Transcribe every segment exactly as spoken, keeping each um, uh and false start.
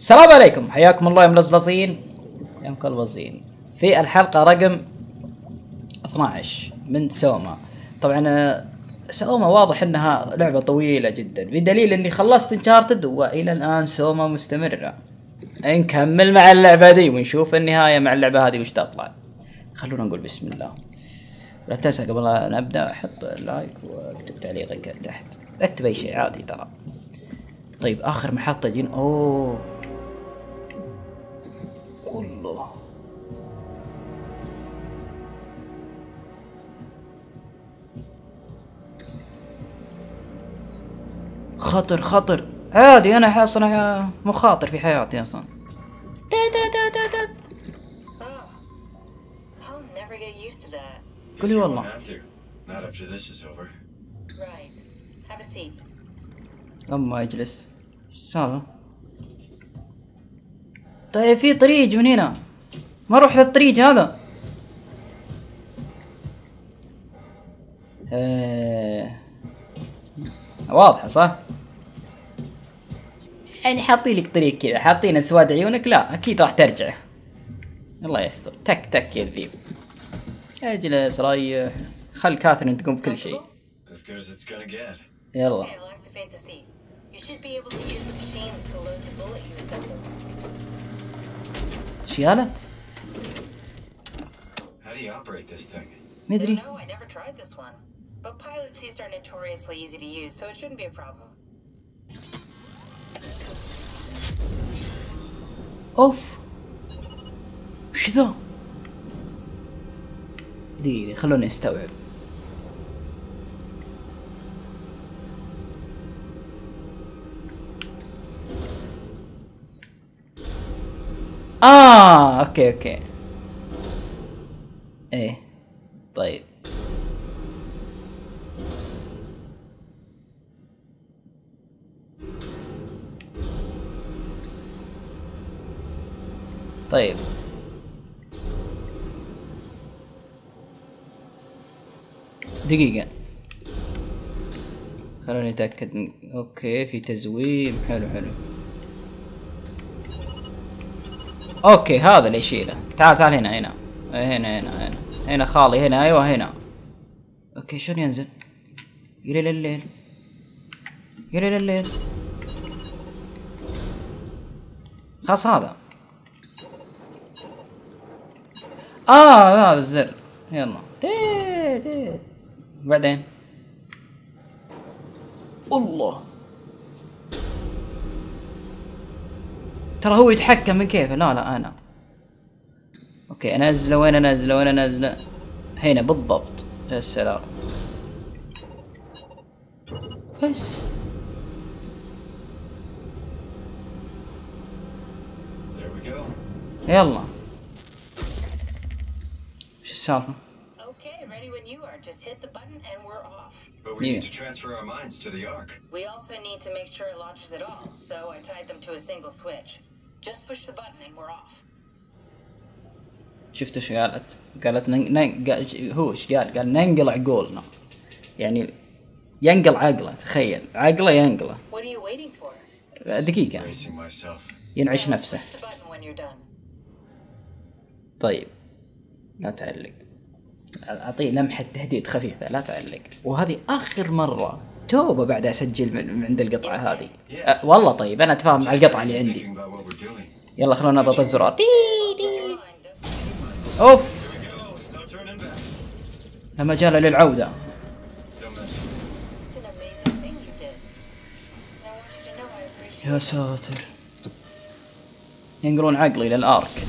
السلام عليكم، حياكم الله يا ملزلزين يا مكلبزين في الحلقة رقم اثنا عشر من سوما. طبعا سوما واضح انها لعبة طويلة جدا، بدليل اني خلصت انشارتد والى الان سوما مستمرة. نكمل مع اللعبة دي ونشوف النهاية مع اللعبة هذه وش تطلع. خلونا نقول بسم الله. لا تنسى قبل لا نبدأ حط لايك واكتب تعليقك تحت، اكتب اي شيء عادي ترى. طيب اخر محطة جين. اوه والله خطر خطر عادي، انا اصلا مخاطر في حياتي اصلا. قولي والله. اما اجلس السالفة. طيب في طريق من هنا، ما اروح للطريق هذا. ايه واضحة صح؟ يعني حاطين لك طريق كذا، حاطين سواد عيونك، لا اكيد راح ترجع. الله يستر. تك تك يا ذيب. اجلس ريح، خل كاثرين تقوم بكل شيء. يلا. ايش قالت؟ مدري. But pilot seats are notoriously easy to use, so it shouldn't be a problem. اوف وش ذا؟ دقيقة خلوني استوعب. اه اوكي اوكي ايه طيب. طيب دقيقة خلوني اتأكد من... اوكي في تزويم. حلو حلو. اوكي هذا اللي يشيله. تعال تعال هنا هنا هنا هنا هنا هنا خالي هنا. ايوه هنا. اوكي شلون ينزل؟ يا ليل الليل يا ليل الليل. خلاص هذا. اه هذا الزر. يلا تي تي بعدين. الله ترى هو يتحكم من كيفه. لا لا انا اوكي انزله. وين انزله وين انزله؟ هنا بالضبط. يا سلام بس. يلا وش السالفة؟ Okay, ready when you are. Just hit the button and we're off. But we need to transfer our minds to the Ark. We also need to make sure it launches at all, so I tied them to a single switch. Just push the button and we're off. شفت ايش قالت؟ قالت نن... نن... قال... هو ايش قال؟ قال ننقل عقولنا، يعني ينقل عقله. تخيل عقله ينقله. What are you waiting for? دقيقة ينعش نفسه. طيب لا تعلق، اعطيه لمحة تهديد خفيفة. لا تعلق. وهذه اخر مرة توبة بعد اسجل من عند القطعة هذه. أه والله طيب انا اتفاهم مع القطعة اللي عندي. يلا خلونا نضغط الزرار. تي تي. اوف لا مجال للعودة. يا ساتر ينقلون عقلي للارك.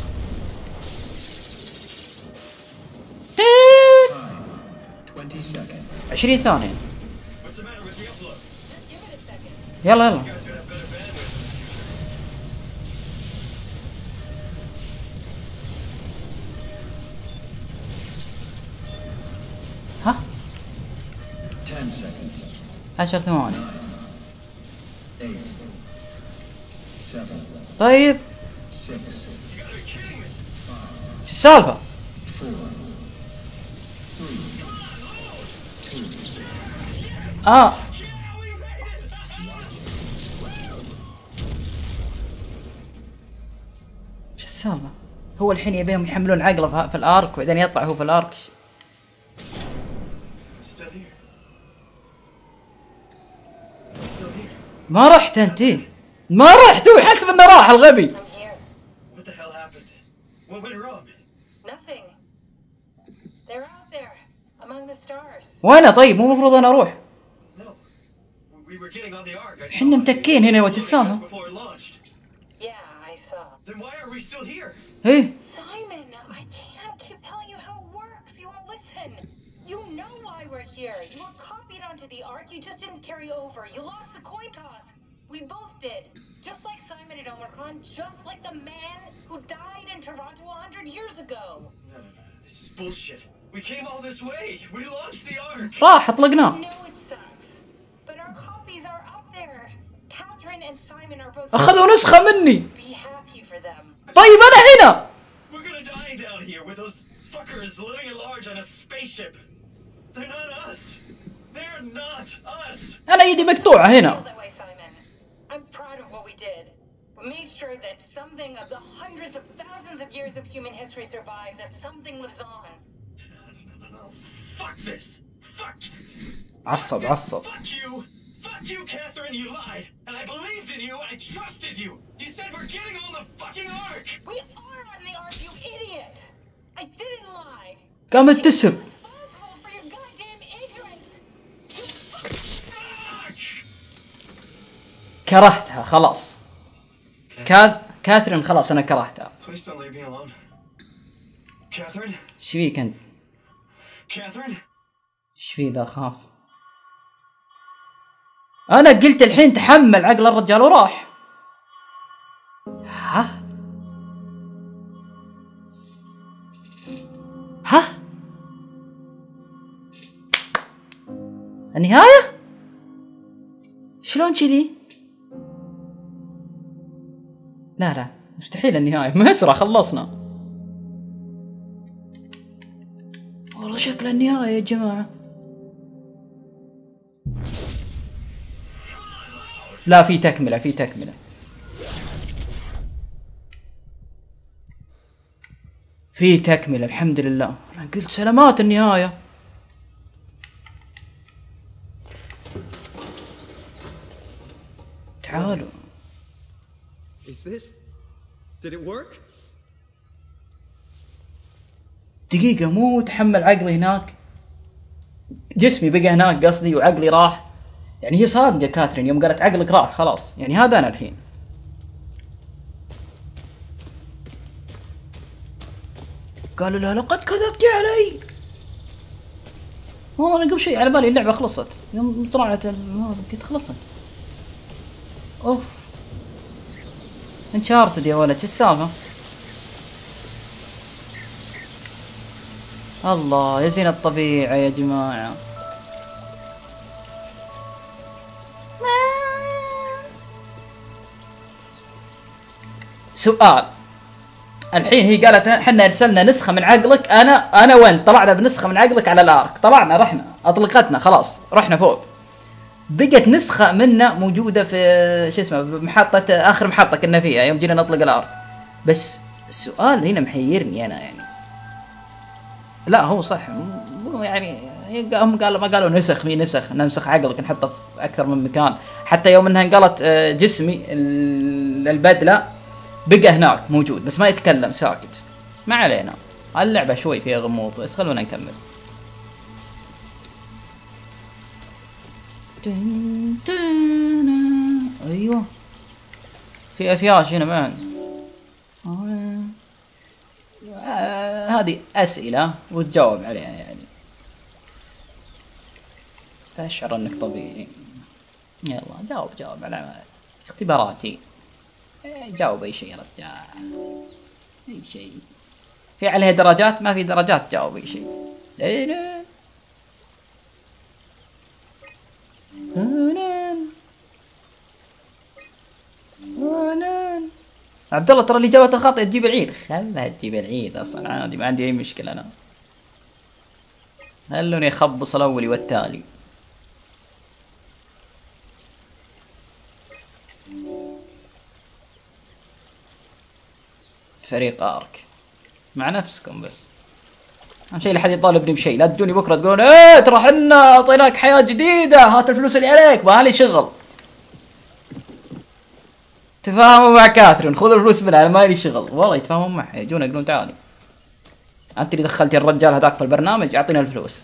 عشرين ثانية. يلا يلا. ها عشر ثواني. طيب شو السالفة؟ اه السالفة؟ هو الحين يبيهم يحملون عقله في الارك وبعدين يطلع هو في الارك. ما رحت انت؟ ما رحت، هو يحسب انه راح الغبي. What the hell happened? What went wrong? Nothing. They're out there among the stars. وانا طيب مو المفروض انا اروح؟ No. We were getting on the ark. احنا متكين هنا وش السالفة؟ Before it launched. Yeah, I saw. Then why are we still here? ايه Simon, I can't keep telling you how it works. You won't listen. You know why we're here. You were copied onto the ark. You just didn't carry over. You lost the coin toss. We both did. Just like Simon at Omicron. Just like the man who died in Toronto a hundred years ago. No, no, no. This is bullshit. We came all this way. We launched the ark. راح اطلقناه. I know it sucks, but our copies are up there. Catherine and Simon are both. اخذوا نسخة مني. Be happy for them. طيب انا هنا. We're gonna die down here with those fuckers living at large on a spaceship. They're not us. They're not us. انا ايدي مقطوعة هنا. Feel that way, Simon. I'm proud of what we did. We made sure that something of the hundreds of thousands of years of human history survives. That something lives on. No, no, no, no. Fuck this. Fuck. عصب عصب. Fuck you. Fuck you, Catherine. You lied, and I believed in you. I trusted you. You said we're getting on the fucking ark. We are on the ark, you idiot. I didn't lie. قامت تسب. Responsible for your goddamn ignorance. Fuck. كرهتها خلاص. كاث كاثرين خلاص انا كرهتها. Please don't leave me alone. Catherine. ايش فيك انت؟ Catherine. ايش في ذا خاف؟ انا قلت الحين تحمل عقل الرجال وراح. ها؟ ها؟ النهاية؟ شلون كذي؟ لا لا مستحيل النهاية، مسرع خلصنا. والله شكل النهاية يا جماعة. لا في تكملة في تكملة. في تكملة الحمد لله. أنا قلت سلامات النهاية. تعالوا. Is this? Did it work? دقيقة مو تحمل عقلي هناك، جسمي بقى هناك قصدي وعقلي راح. يعني هي صادقة كاثرين يوم قالت عقلك راح خلاص، يعني هذا أنا الحين. قالوا لا لقد كذبت علي. والله أنا قبل شيء على بالي اللعبة خلصت، يوم طلعت هذا قلت خلصت. أوف انشارتد يا ولد، شو السالفة؟ الله يا زين الطبيعة يا جماعة. سؤال الحين، هي قالت احنا ارسلنا نسخة من عقلك، انا انا وين طلعنا بنسخة من عقلك على الارك، طلعنا رحنا اطلقتنا خلاص رحنا فوق، بقت نسخة منا موجودة في شو اسمه محطة اخر محطة كنا فيها يوم جينا نطلق الارك. بس السؤال هنا محيرني انا يعني. لا هو صح يعني هم قالوا ما قالوا نسخ في نسخ ننسخ عقلك نحطه في اكثر من مكان. حتى يوم انها انقلت جسمي البدلة بقى هناك موجود بس ما يتكلم ساكت. ما علينا، اللعبة شوي فيها غموض بس خلونا نكمل. ايوه في افياش هنا معا. آه هذه اسئلة وتجاوب عليها يعني تشعر انك طبيعي. يلا جاوب جاوب على اختباراتي، جاوب اي شيء يا رجال، اي شيء. في عليها درجات؟ ما في درجات، جاوب اي شيء. عبد الله ترى اللي جاوبته خاطئ تجيب العيد. خلها تجيب العيد اصلا عادي، ما عندي اي مشكله انا. خلوني اخبص الاولي والتالي. فريق ارك مع نفسكم بس. اهم شيء لا حد يطالبني بشيء، لا تجوني بكره تقولون ايه ترى حنا اعطيناك حياه جديده هات الفلوس اللي عليك، ما لي شغل. تفاهموا مع كاثرين خذ الفلوس منها، انا ما لي شغل. والله يتفاهمون معها يجون يقولون تعالي انت اللي دخلتي الرجال هذاك في البرنامج اعطينا الفلوس.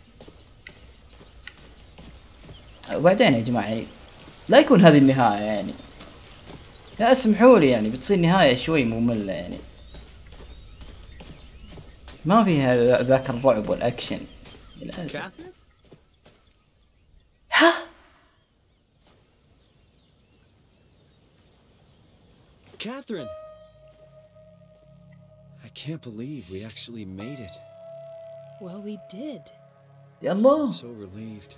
وبعدين يا جماعه يعني لا يكون هذه النهايه يعني، لا اسمحوا لي يعني بتصير نهايه شوي ممله يعني، ما فيها ذاك الرعب والاكشن للاسف. ها Catherine! I can't believe we actually made it. Well, we did. يا الله. So relieved.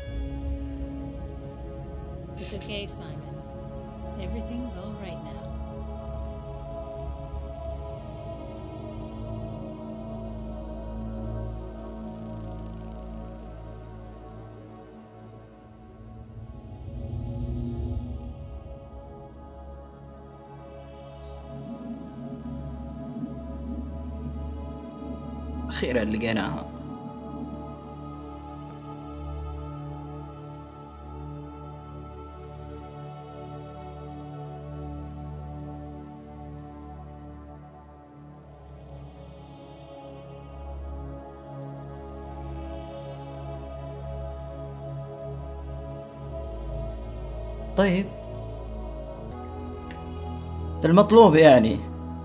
It's okay, Simon. Everything's all right now. أخيرا لقيناها. طيب ده المطلوب يعني.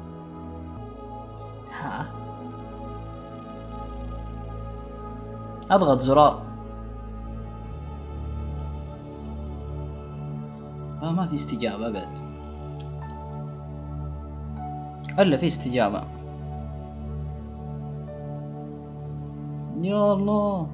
ها اضغط زرار. آه ما في استجابة ابد، الا في استجابة. يا الله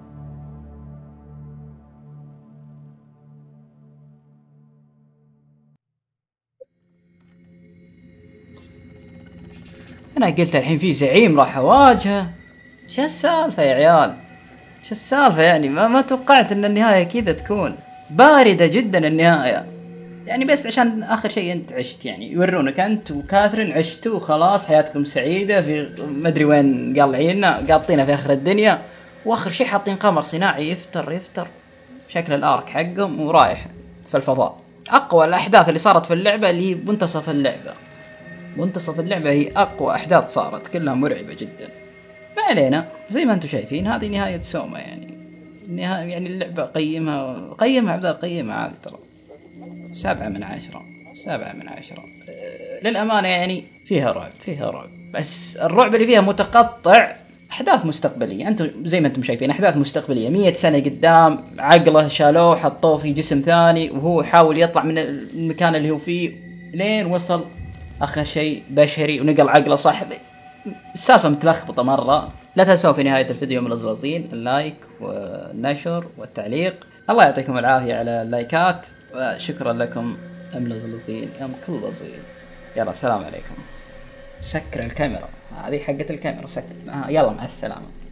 انا قلت الحين في زعيم راح اواجهه. شو السالفة يا عيال؟ شو السالفة يعني؟ ما ما توقعت ان النهاية كذا تكون باردة جدا النهاية يعني، بس عشان اخر شيء انت عشت يعني، يورونك انت وكاثرين عشتوا وخلاص حياتكم سعيدة في مدري وين قالعيننا قاطينها في اخر الدنيا، واخر شيء حاطين قمر صناعي يفتر يفتر شكل الارك حقهم ورايح في الفضاء. اقوى الاحداث اللي صارت في اللعبة اللي هي منتصف اللعبة، منتصف اللعبة هي اقوى احداث صارت، كلها مرعبة جدا. ما علينا، زي ما انتم شايفين هذه نهاية سوما يعني. النهاية يعني اللعبة قيمها قيمها عبدا قيمها هذه ترى سبعة من عشرة، سبعة من عشرة. أه للأمانة يعني فيها رعب، فيها رعب، بس الرعب اللي فيها متقطع، أحداث مستقبلية. أنتم زي ما أنتم شايفين أحداث مستقبلية مية سنة قدام، عقله شالوه حطوه في جسم ثاني وهو يحاول يطلع من المكان اللي هو فيه لين وصل آخر شيء بشري ونقل عقله صاحبي. السالفة متلخبطة مرة. لا تنسوا في نهاية الفيديو ملزلزين اللايك والنشر والتعليق. الله يعطيكم العافية على اللايكات، وشكرا لكم ملزلزين يا مكلبزين. يلا السلام عليكم. سكر الكاميرا، هذه حقة الكاميرا سكر. آه يلا مع السلامة.